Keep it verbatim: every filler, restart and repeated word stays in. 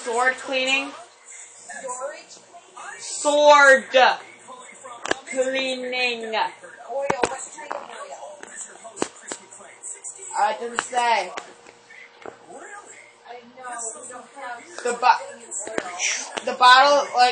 sword cleaning. Sword cleaning. Uh, it doesn't say. The bo the bottle, like.